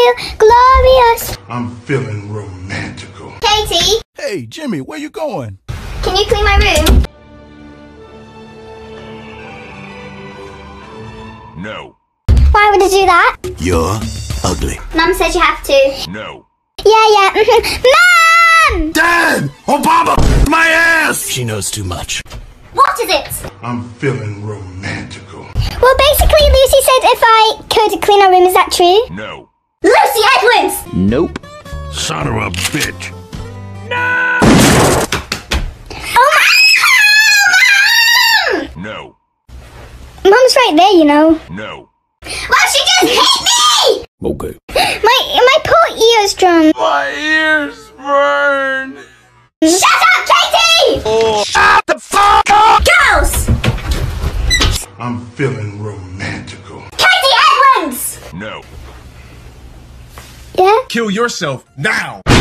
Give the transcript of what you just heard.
feel glorious. I'm feeling romantical. Katie, Hey, Jimmy, where you going? can you clean my room? No. Why would I do that? You're ugly. Mum said you have to. No. Yeah. Mum! Dad! Obama! My ass! She knows too much. What is it? I'm feeling romantical. Well, basically, Lucy said if I could clean our room. Is that true? No. Lucy Edwards! Nope. Son of a bitch. Oh my... No. Mum's right there, you know. No. Well, she just hit me! Okay. My poor ears drum. My ears burn. Shut up, Katie! Oh, shut the fuck up! Girls! I'm feeling romantical. Katie Edwards! No. Yeah? Kill yourself now!